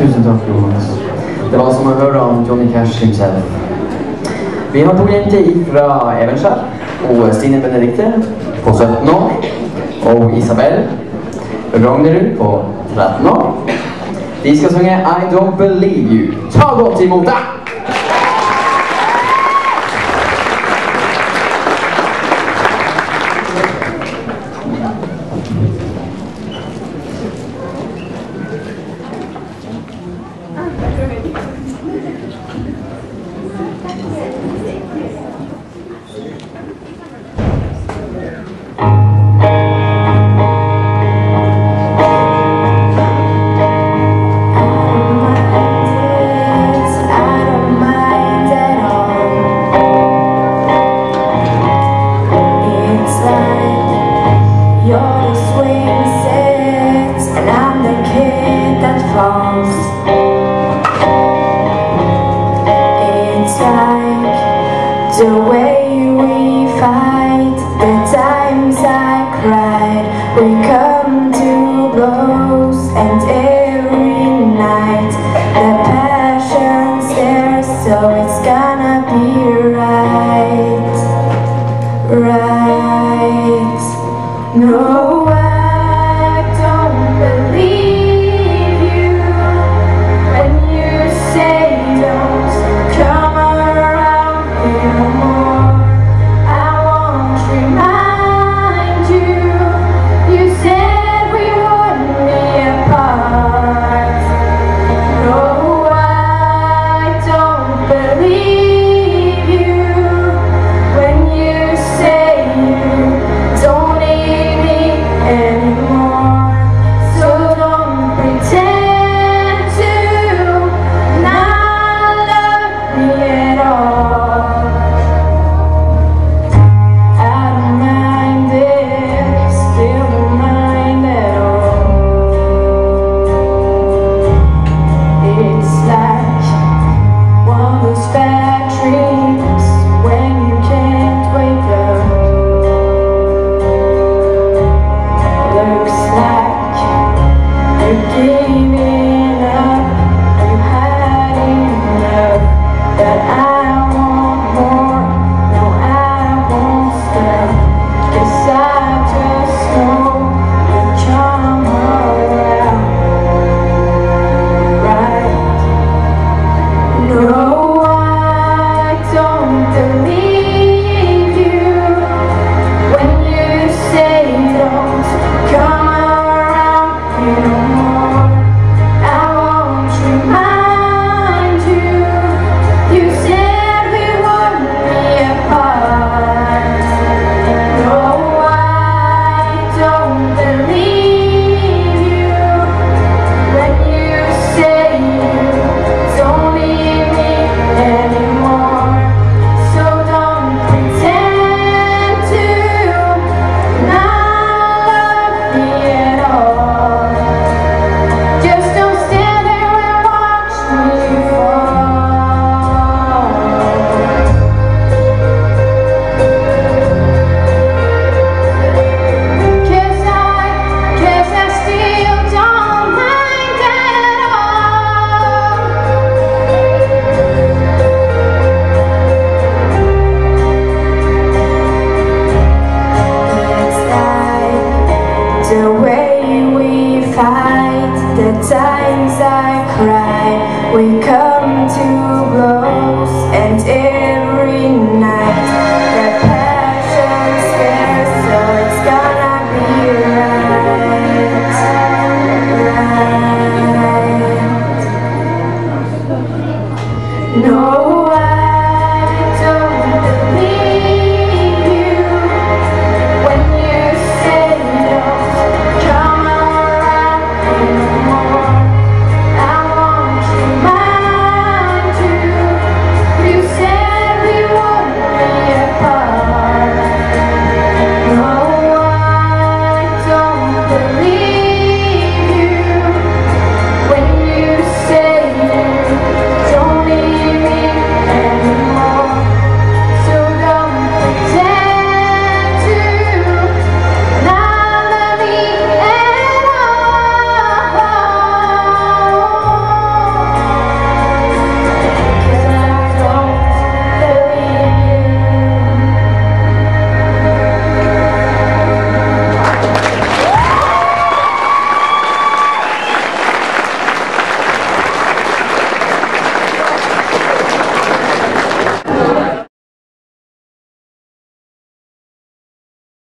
Tusen takk, Jonas. Det var som å høre om Johnny Cash himself. Vi har 2 jenter fra Evenskjær, og Stine Benedikte på 17 år, og Isabel Rognerud på 13 år. De skal synge I Don't Believe You. Ta godt imot deg! The way we fight, the times I cried, we come to blows, and every night the passion's there, so it's gonna be right. No.